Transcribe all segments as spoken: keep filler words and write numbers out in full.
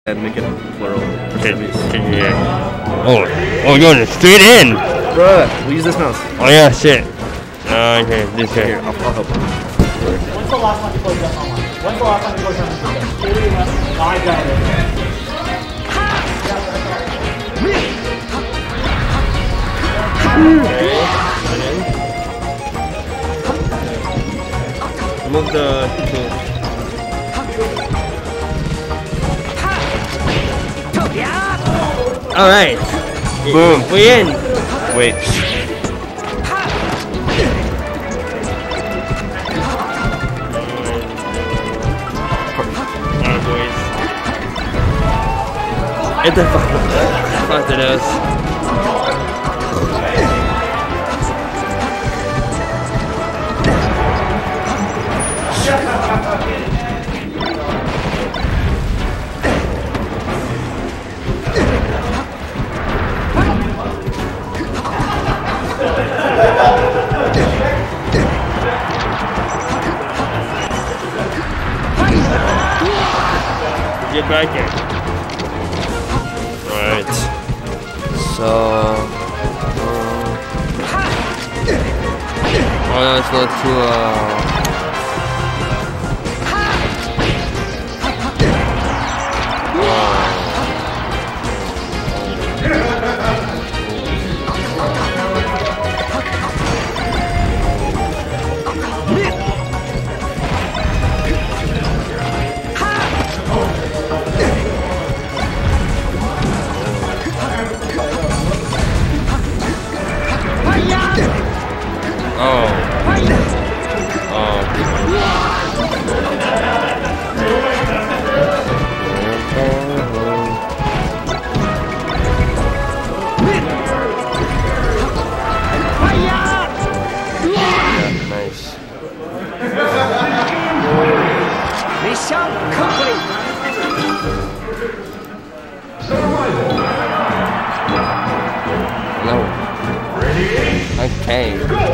and make it plural. Okay, okay, yeah. Oh, oh, you're going straight in. Bruh, we'll use this mouse. Oh yeah, shit. Uh, okay, this way. Here, I'll, I'll help. When's the last time you played Death Online? When's the last time you played Death Online? I got it. Move the tool. All right. Boom. We in. Wait. Alright, boys. Get the fuck fuck to those. Get back here. Right. So. Um, oh, let's go to. Uh, Okay.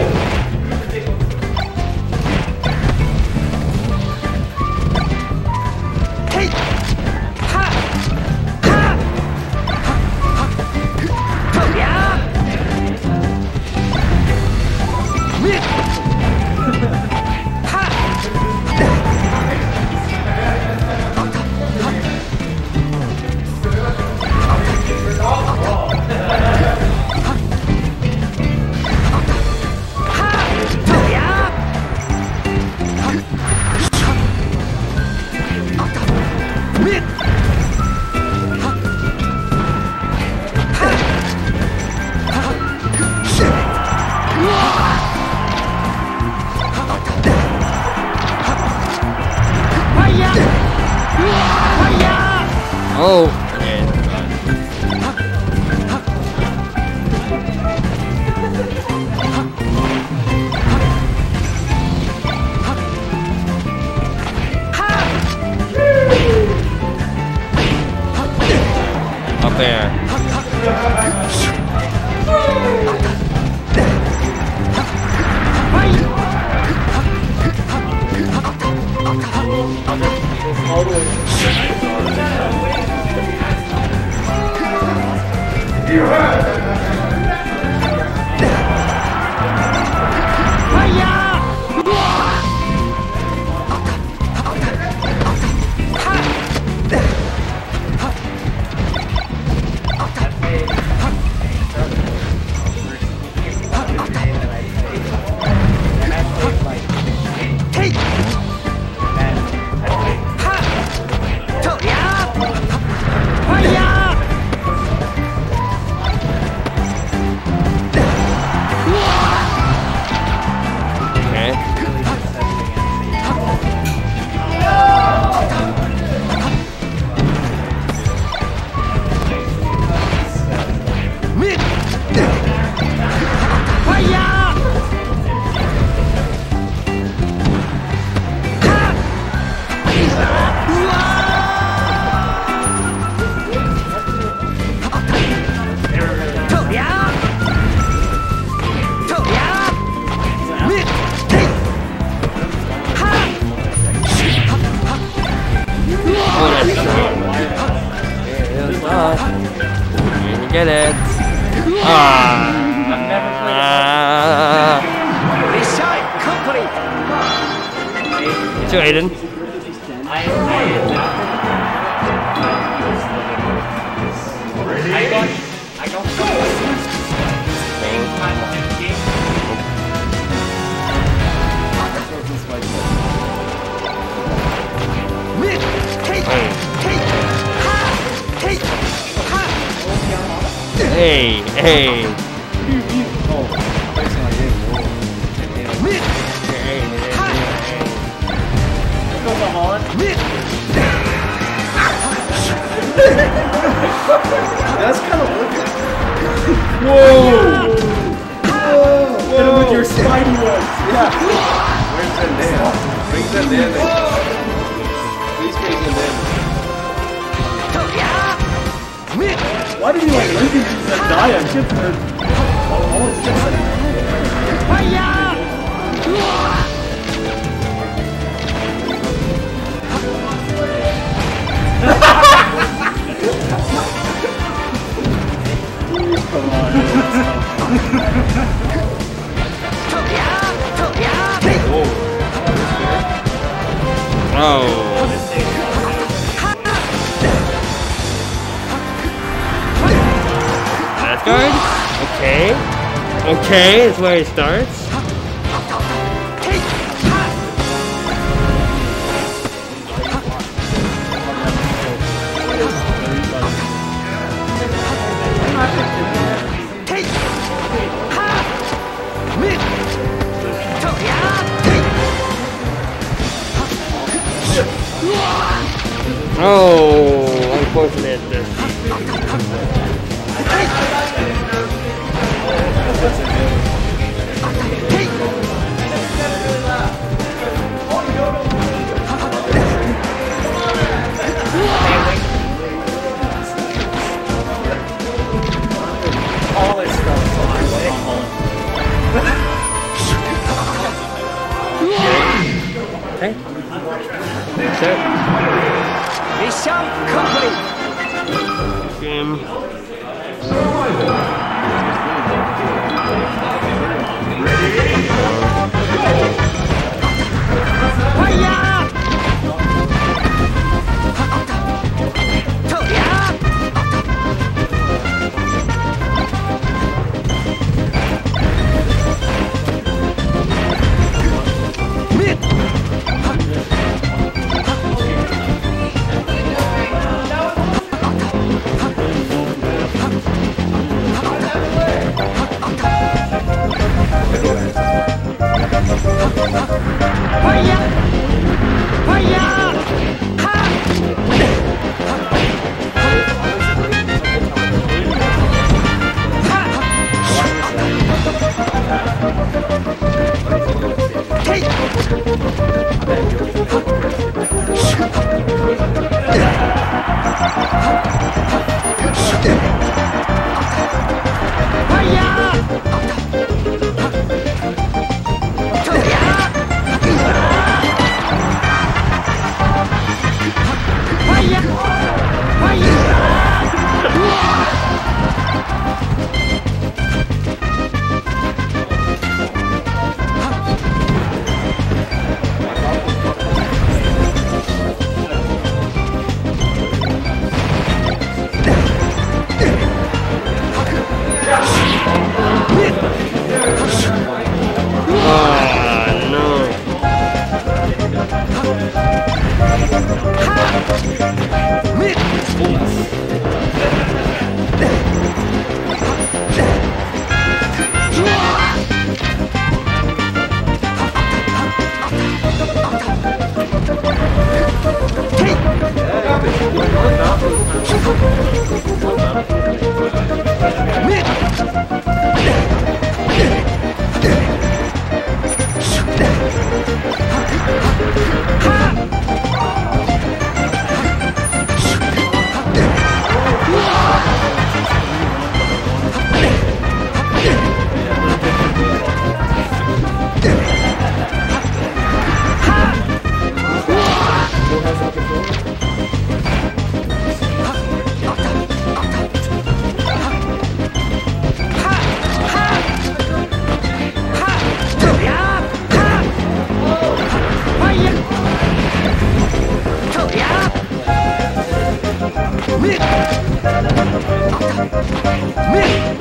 Oh, man. Up there. Get it. Ah. I've never played Uh, to Aiden. I, I, I got, I got same time on the game. Hey, hey. That's kind of wicked. Whoa! Whoa! Hit him with your spidey ones. Yeah. Where's Zendaya? Bring Zendaya. Please bring Zendaya. Why did you like link into Zendaya? Shit, her. Oh, it's just. Come on. Oh. That's good. Okay. Okay, that's where it starts. Oh, unfortunate. All this stuff. Okay. That's it. Mission complete. Game. Mid.